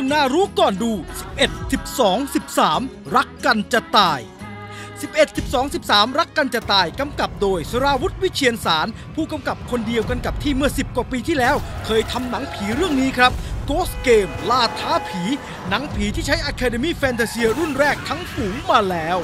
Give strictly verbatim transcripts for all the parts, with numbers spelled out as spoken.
งน่ารู้ก่อนดูสิบเอ็ด สิบสอง สิบสามรักกันจะตายสิบเอ็ด สิบสอง สิบสามรักกันจะตายกำกับโดยสราวุธวิเชียรสารผู้กำกับคนเดียวกันกับที่เมื่อสิบกว่าปีที่แล้วเคยทำหนังผีเรื่องนี้ครับ Ghost Game ล่าท้าผีหนังผีที่ใช้ Academy Fantasia รุ่นแรกทั้งฝูงมาแล้ว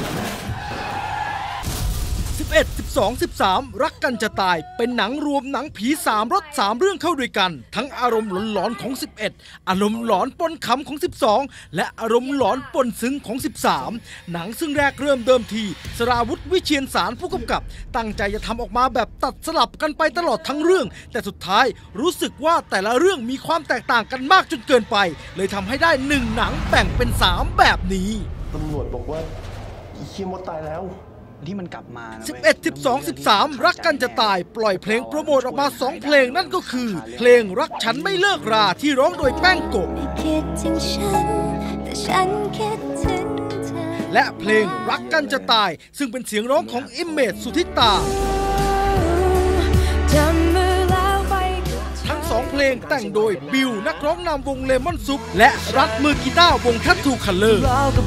สิบเอ็ด สิบสอง สิบสามรักกันจะตายเป็นหนังรวมหนังผีสามรสสามเรื่องเข้าด้วยกันทั้งอารมณ์หลอนๆของสิบเอ็ดอารมณ์หลอนปนขำของสิบสองและอารมณ์หลอนปนซึ้งของสิบสามหนังซึ่งแรกเริ่มเดิมทีสราวุธวิเชียรสารผู้กำกับตั้งใจจะทำออกมาแบบตัดสลับกันไปตลอดทั้งเรื่องแต่สุดท้ายรู้สึกว่าแต่ละเรื่องมีความแตกต่างกันมากจนเกินไปเลยทำให้ได้หนึ่งหนังแบ่งเป็นสามแบบนี้ตำรวจบอกว่าอีเคียมดตายแล้วที่มันกลับมาสิบเอ็ด สิบสอง สิบสามรักกันจะตายปล่อยเพลงโปรโมทออกมาสองเพลงนั่นก็คือเพลงรักฉันไม่เลิกราที่ร้องโดยแป้งโกะและเพลงรักกันจะตายซึ่งเป็นเสียงร้องของอิมเมจสุทธิตาทั้งสองเพลงแต่งโดยบิวนักร้องนำวงเลมอนซุปและรัฐมือกีตาร์วงทัตทูคัลเลอร์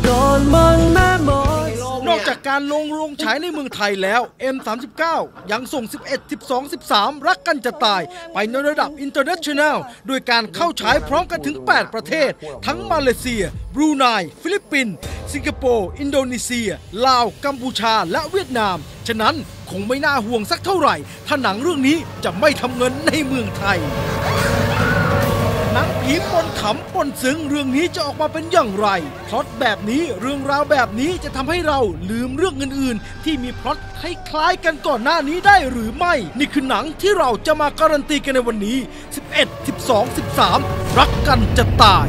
นอกจากการลงโรงฉายในเมืองไทยแล้ว เอ็ม สามสิบเก้า ยังส่ง สิบเอ็ด สิบสอง สิบสามรักกันจะตายไปในระดับ International โดยการเข้าฉายพร้อมกันถึงแปดประเทศทั้งมาเลเซียบรูไนฟิลิปปินส์สิงคโปร์อินโดนีเซียลาวกัมพูชาและเวียดนามฉะนั้นคงไม่น่าห่วงสักเท่าไหร่ถ้าหนังเรื่องนี้จะไม่ทำเงินในเมืองไทยหนังผีปนขำปนซึ้งเรื่องนี้จะออกมาเป็นอย่างไรพล็อตแบบนี้เรื่องราวแบบนี้จะทำให้เราลืมเรื่องอื่นๆที่มีพล็อตคล้ายๆกันก่อนหน้านี้ได้หรือไม่นี่คือหนังที่เราจะมาการันตีกันในวันนี้สิบเอ็ด สิบสอง สิบสามรักกันจะตาย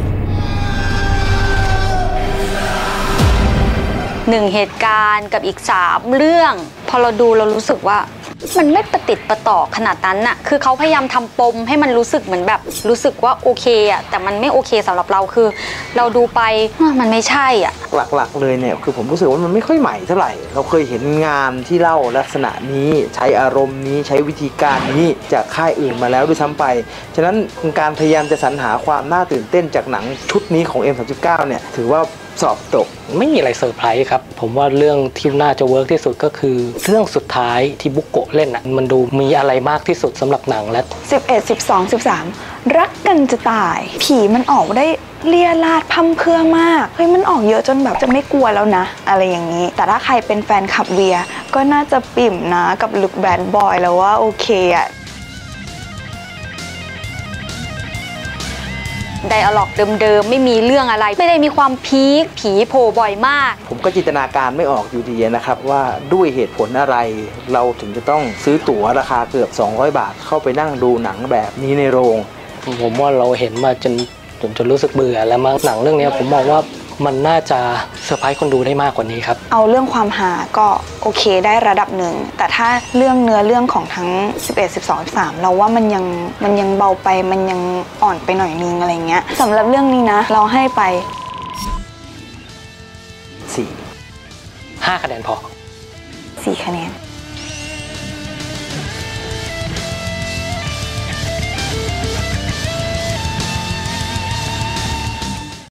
หนึ่งเหตุการณ์กับอีกสามเรื่องพอเราดูเรารู้สึกว่ามันไม่ประติดประต่อขนาดนั้นน่ะคือเขาพยายามทำปมให้มันรู้สึกเหมือนแบบรู้สึกว่าโอเคอ่ะแต่มันไม่โอเคสำหรับเราคือเราดูไปมันไม่ใช่อ่ะหลักๆเลยเนี่ยคือผมรู้สึกว่ามันไม่ค่อยใหม่เท่าไหร่เราเคยเห็นงานที่เล่าลักษณะนี้ใช้อารมณ์นี้ใช้วิธีการนี้จากค่ายอื่นมาแล้วด้วยซ้ำไปฉะนั้นการพยายามจะสรรหาความน่าตื่นเต้นจากหนังชุดนี้ของ เอ็ม สามสิบเก้า เนี่ยถือว่าสอบตกไม่มีอะไรเซอร์ไพรส์ครับผมว่าเรื่องที่น่าจะเวิร์กที่สุดก็คือเรื่องสุดท้ายที่บุกโกะเล่นอ่ะมันดูมีอะไรมากที่สุดสำหรับหนังและสิบเอ็ด สิบสอง สิบสามรักกันจะตายผีมันออกได้เลี่ยราดพั่มเครื่องมากเฮ้ยมันออกเยอะจนแบบจะไม่กลัวแล้วนะอะไรอย่างนี้แต่ถ้าใครเป็นแฟนคลับเวียก็น่าจะปิ่มนะกับลุคแบดบอยแล้วว่าโอเคอะไดอะล็อกเดิมๆไม่มีเรื่องอะไรไม่ได้มีความพีคผีโผล่บ่อยมากผมก็จินตนาการไม่ออกอยู่ดีนะครับว่าด้วยเหตุผลอะไรเราถึงจะต้องซื้อตั๋วราคาเกือบสองร้อยบาทเข้าไปนั่งดูหนังแบบนี้ในโรงผมว่าเราเห็นมาจนจนจนรู้สึกเบื่อแล้วมั้งหนังเรื่องนี้ผมมองว่ามันน่าจะเซอร์ไพรส์คนดูได้มากกว่านี้ครับเอาเรื่องความหาก็โอเคได้ระดับหนึ่งแต่ถ้าเรื่องเนื้อเรื่องของทั้งสิบเอ็ด สิบสอง สิบสามเราว่ามันยังมันยังเบาไปมันยังอ่อนไปหน่อยนึงอะไรเงี้ยสำหรับเรื่องนี้นะเราให้ไปสี่ห้าคะแนนพอสี่คะแนน